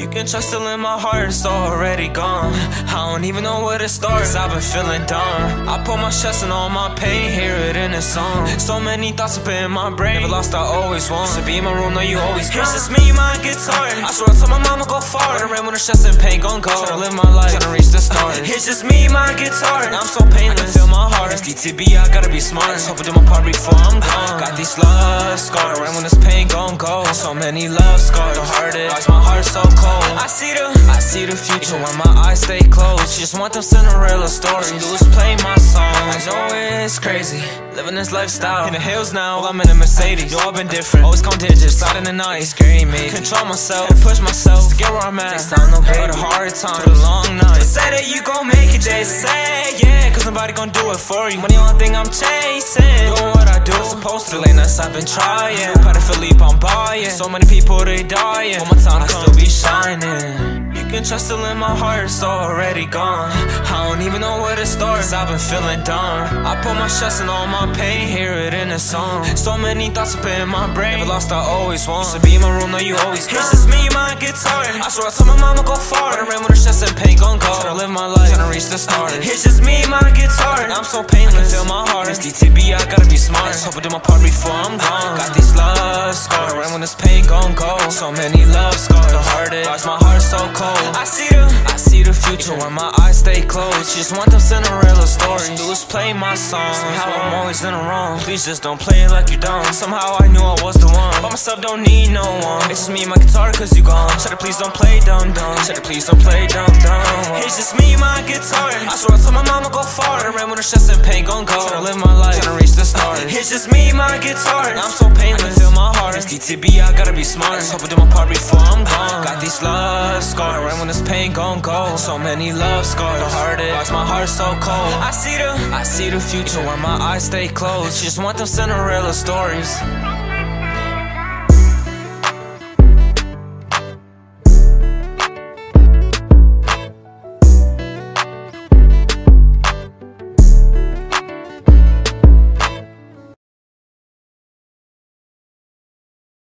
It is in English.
You can trust still in my heart, it's already gone. I don't even know where to start, cause I've been feeling dumb. I put my chest and all my pain, hear it in a song. So many thoughts up in my brain, never lost, I always won. So be in my room, know you always gone. It's just me, my guitar. I swear I told my mama go far. When I ran with the stress and pain, gon' go. Tryna live my life, tryna reach the stars. It's just me, my guitar. I'm so painless, I can feel my heart. It's DTB, I gotta be smart. Hope I do my part before I'm gone. Got these love scars, ran when this pain gon' go. So many love scars, the hardest, my heart so cold. I see the future when my eyes stay closed. She just want them Cinderella stories. Do is play my song. I know it's crazy, living this lifestyle in the hills now. Well, I'm in a Mercedes. Yo, I've been different, always count digits, sliding the night, scaring me. Control myself, and push myself to get where I'm at. Takes time, no pain, the hard time, the long night. Say that you gon' make it, they say, yeah, cause nobody gon' do it for you. Money, only thing I'm chasing, doing what I do, supposed to. Late nights I've been trying, Pat and Philippe, I'm buying. So many people, they dying. One more time, I still be shining. You can trust still in my heart, it's already gone. I don't even know where to start, cause I've been feeling dumb. I put my chest and all my pain, hear it in a song. So many thoughts up in my brain, never lost, I always won. So be in my room, know you always gone. It's just me, my guitar. I swear I told my mama go far. When I ran with the stress and pain, gon' go. Tryna live my life, tryna reach the stars. It's just me, my guitar. I'm so painless, I can feel my heart. It's DTB, I gotta be smart. Hope I do my part before I'm gone. Got these love scars, ran when this pain gon' go. So many love scars, the hardest, my heart so cold. I see the future when my eyes stay closed. She just want them Cinderella stories. Do is play my song. How I'm always in the wrong. Please just don't play it like you don't. Somehow I knew I was the one. By myself, don't need no one. It's just me and my guitar, cause you gone. Shut it, please don't play dumb dumb. Shut it, please don't play dumb dumb. It's just me, my guitar. I swear I told my mama go far. I ran with the stress and pain, gon' go. Tryna live my life, tryna reach the stars. It's just me, my guitar. I'm so painless, I can feel my heart. It's DTB, I gotta be smart. Hope I do my part before I'm gone. Got these love scars, ran when this pain gon' go. So many love scars, the hardest, my heart so cold. I see the future when my eyes stay closed. She just want them Cinderella stories.